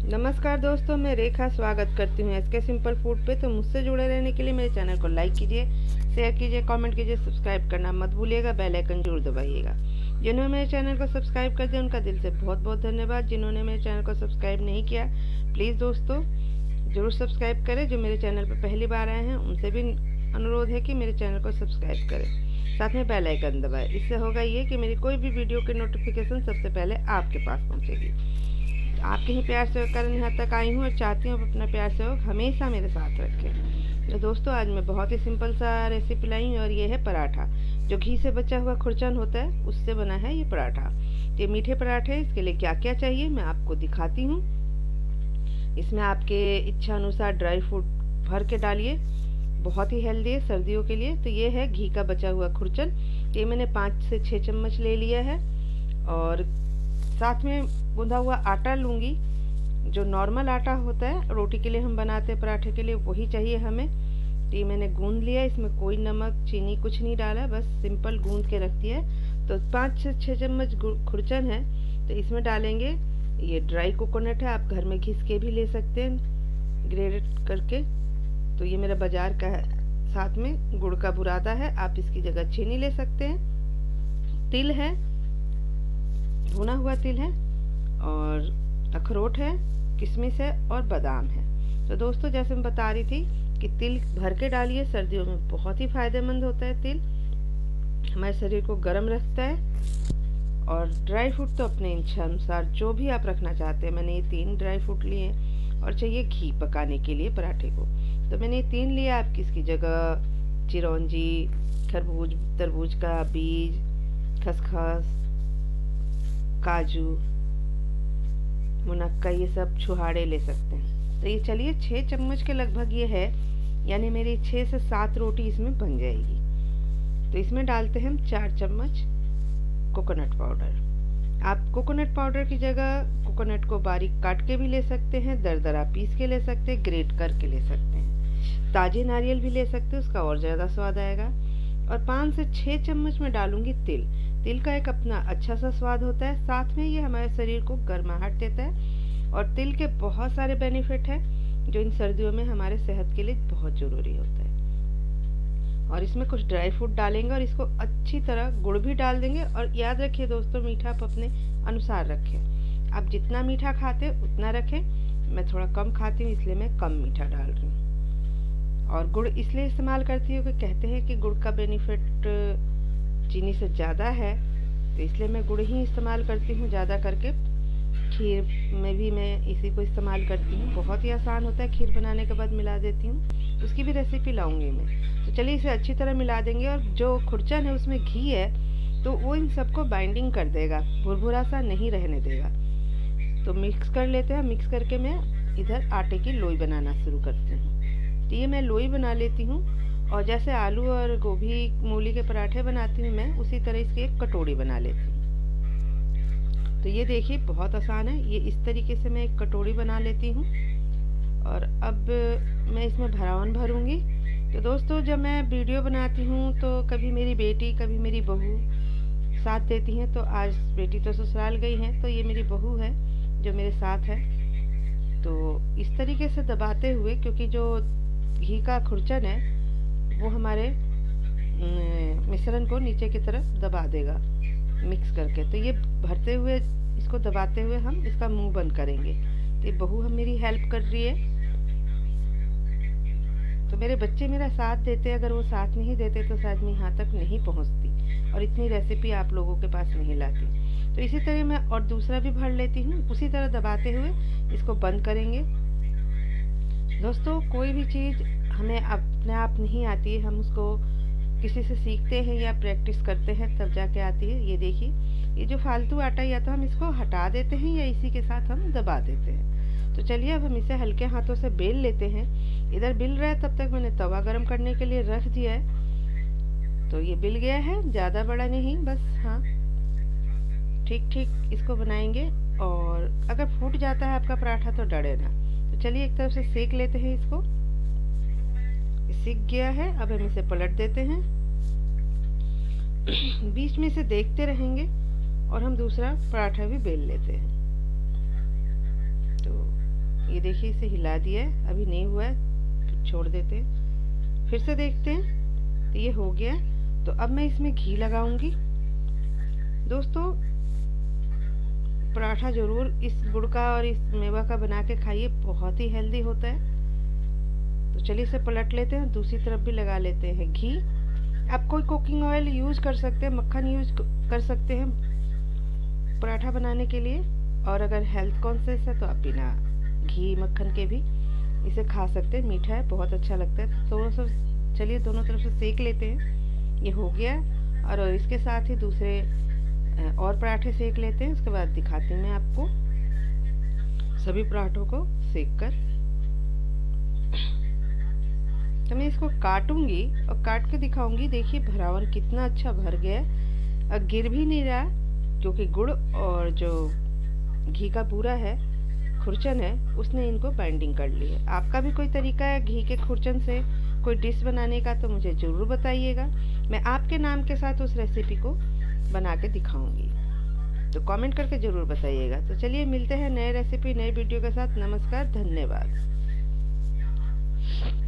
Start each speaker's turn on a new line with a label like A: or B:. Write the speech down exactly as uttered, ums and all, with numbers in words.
A: नमस्कार दोस्तों, मैं रेखा स्वागत करती हूँ एस के सिंपल फूड पे। तो मुझसे जुड़े रहने के लिए मेरे चैनल को लाइक कीजिए, शेयर कीजिए, कमेंट कीजिए, सब्सक्राइब करना मत भूलिएगा, बेल आइकन जरूर दबाइएगा। जिन्होंने मेरे चैनल को सब्सक्राइब कर दिया उनका दिल से बहुत बहुत धन्यवाद। जिन्होंने मेरे चैनल को सब्सक्राइब नहीं किया, प्लीज़ दोस्तों ज़रूर सब्सक्राइब करें। जो मेरे चैनल पर पहली बार आए हैं उनसे भी अनुरोध है कि मेरे चैनल को सब्सक्राइब करें, साथ में बेल आइकन दबाएं। इससे होगा ये कि मेरी कोई भी वीडियो की नोटिफिकेशन सबसे पहले आपके पास पहुँचेगी। आपके ही प्यार से कारण यहाँ तक आई हूँ और चाहती हूँ अपना प्यार सहयोग हमेशा मेरे साथ रखें। तो दोस्तों आज मैं बहुत ही सिंपल सा रेसिपी लाई हूँ और ये है पराठा। जो घी से बचा हुआ खुरचन होता है उससे बना है ये पराठा। ये मीठे पराठे, इसके लिए क्या क्या चाहिए मैं आपको दिखाती हूँ। इसमें आपके इच्छा अनुसार ड्राई फ्रूट भर के डालिए, बहुत ही हेल्दी है सर्दियों के लिए। तो ये है घी का बचा हुआ खुरचन, ये मैंने पाँच से छः चम्मच ले लिया है। और साथ में गूंधा हुआ आटा लूँगी, जो नॉर्मल आटा होता है रोटी के लिए हम बनाते हैं, पराठे के लिए वही चाहिए हमें। तो ये मैंने गूंद लिया, इसमें कोई नमक चीनी कुछ नहीं डाला, बस सिंपल गूंद के रख दिया है। तो पाँच से छः चम्मच खुरचन है, तो इसमें डालेंगे ये ड्राई कोकोनट है, आप घर में घिस के भी ले सकते हैं ग्रेट करके। तो ये मेरा बाजार का है, साथ में गुड़ का बुरादा है, आप इसकी जगह चीनी ले सकते हैं। तिल है, भुना हुआ तिल है, और अखरोट है, किशमिश है और बादाम है। तो दोस्तों जैसे मैं बता रही थी कि तिल भर के डालिए, सर्दियों में बहुत ही फायदेमंद होता है तिल, हमारे शरीर को गर्म रखता है। और ड्राई फ्रूट तो अपने इच्छा अनुसार जो भी आप रखना चाहते हैं। मैंने ये तीन ड्राई फ्रूट लिए और चाहिए घी पकाने के लिए पराठे को, तो मैंने ये तीन लिया। आप किसकी जगह चिरौंजी, खरबूज, तरबूज का बीज, खसखस, काजू, मुनक्का, ये सब छुहाड़े ले सकते हैं। तो ये चलिए छः चम्मच के लगभग ये है, यानी मेरी छः से सात रोटी इसमें बन जाएगी। तो इसमें डालते हैं हम चार चम्मच कोकोनट पाउडर। आप कोकोनट पाउडर की जगह कोकोनट को बारीक काट के भी ले सकते हैं, दरदरा पीस के ले सकते हैं, ग्रेट करके ले सकते हैं, ताजे नारियल भी ले सकते हैं, उसका और ज़्यादा स्वाद आएगा। और पाँच से छः चम्मच में डालूंगी तिल। तिल का एक अपना अच्छा सा स्वाद होता है, साथ में ये हमारे शरीर को गर्माहट देता है। और तिल के बहुत सारे बेनिफिट हैं जो इन सर्दियों में हमारे सेहत के लिए बहुत ज़रूरी होता है। और इसमें कुछ ड्राई फ्रूट डालेंगे और इसको अच्छी तरह, गुड़ भी डाल देंगे। और याद रखिए दोस्तों, मीठा आप अपने अनुसार रखें, आप जितना मीठा खाते उतना रखें। मैं थोड़ा कम खाती हूँ इसलिए मैं कम मीठा डाल रही हूँ। और गुड़ इसलिए इस्तेमाल करती हूँ कि कहते हैं कि गुड़ का बेनिफिट चीनी से ज़्यादा है, तो इसलिए मैं गुड़ ही इस्तेमाल करती हूँ ज़्यादा करके। खीर में भी मैं इसी को इस्तेमाल करती हूँ, बहुत ही आसान होता है, खीर बनाने के बाद मिला देती हूँ, उसकी भी रेसिपी लाऊंगी मैं। तो चलिए इसे अच्छी तरह मिला देंगे। और जो खुरचन है उसमें घी है, तो वो इन सबको बाइंडिंग कर देगा, भुरभुरा सा नहीं रहने देगा। तो मिक्स कर लेते हैं। मिक्स करके मैं इधर आटे की लोई बनाना शुरू करती हूँ। तो ये मैं लोई बना लेती हूँ, और जैसे आलू और गोभी मूली के पराठे बनाती हूँ मैं, उसी तरह इसकी एक कटोरी बना लेती हूँ। तो ये देखिए बहुत आसान है, ये इस तरीके से मैं एक कटोरी बना लेती हूँ। और अब मैं इसमें भरावन भरूँगी। तो दोस्तों जब मैं वीडियो बनाती हूँ तो कभी मेरी बेटी, कभी मेरी बहू साथ देती हैं। तो आज बेटी तो ससुराल गई है, तो ये मेरी बहू है जो मेरे साथ है। तो इस तरीके से दबाते हुए, क्योंकि जो घी का खुरचन है वो हमारे मिश्रण को नीचे की तरफ दबा देगा मिक्स करके। तो ये भरते हुए, इसको दबाते हुए हम इसका मुंह बंद करेंगे। तो ये बहू हम मेरी हेल्प कर रही है। तो मेरे बच्चे मेरा साथ देते, अगर वो साथ नहीं देते तो शायद मैं यहाँ तक नहीं पहुँचती और इतनी रेसिपी आप लोगों के पास नहीं लाती। तो इसी तरह मैं और दूसरा भी भर लेती हूँ, उसी तरह दबाते हुए इसको बंद करेंगे। दोस्तों कोई भी चीज़ हमें अपने आप नहीं आती है, हम उसको किसी से सीखते हैं या प्रैक्टिस करते हैं तब जाके आती है। ये देखिए, ये जो फालतू आटा, या तो हम इसको हटा देते हैं या इसी के साथ हम दबा देते हैं। तो चलिए अब हम इसे हल्के हाथों से बेल लेते हैं। इधर बिल रहा है, तब तक मैंने तवा गरम करने के लिए रख दिया है। तो ये बिल गया है, ज़्यादा बड़ा नहीं, बस हाँ ठीक ठीक इसको बनाएंगे। और अगर फूट जाता है आपका पराठा तो डरे ना। तो चलिए एक तरफ से सेक लेते हैं इसको। सीख गया है, अब हम इसे पलट देते हैं। बीच में से देखते रहेंगे और हम दूसरा पराठा भी बेल लेते हैं। तो ये देखिए इसे हिला दिया है, अभी नहीं हुआ है तो छोड़ देते हैं। फिर से देखते हैं तो ये हो गया। तो अब मैं इसमें घी लगाऊंगी। दोस्तों पराठा ज़रूर इस गुड़ का और इस मेवा का बना के खाइए, बहुत ही हेल्दी होता है। तो चलिए इसे पलट लेते हैं, दूसरी तरफ भी लगा लेते हैं घी। आप कोई कुकिंग ऑयल यूज़ कर सकते हैं, मक्खन यूज़ कर सकते हैं पराठा बनाने के लिए। और अगर हेल्थ कॉन्शियस है तो आप बिना घी मक्खन के भी इसे खा सकते हैं। मीठा है, बहुत अच्छा लगता है। तो दोस्तों चलिए दोनों तरफ से सेक लेते हैं। ये हो गया और इसके साथ ही दूसरे और पराठे सेक लेते हैं। उसके बाद दिखाती हूँ मैं आपको सभी पराठों को सेक कर। तो मैं इसको काटूंगी और काट के दिखाऊंगी। देखिए भरावन कितना अच्छा भर गया है और गिर भी नहीं रहा, क्योंकि गुड़ और जो घी का बूरा है, खुरचन है, उसने इनको बाइंडिंग कर ली है। आपका भी कोई तरीका है घी के खुरचन से कोई डिश बनाने का तो मुझे ज़रूर बताइएगा। मैं आपके नाम के साथ उस रेसिपी को बना के दिखाऊंगी, तो कमेंट करके ज़रूर बताइएगा। तो चलिए मिलते हैं नए रेसिपी नए वीडियो के साथ। नमस्कार, धन्यवाद।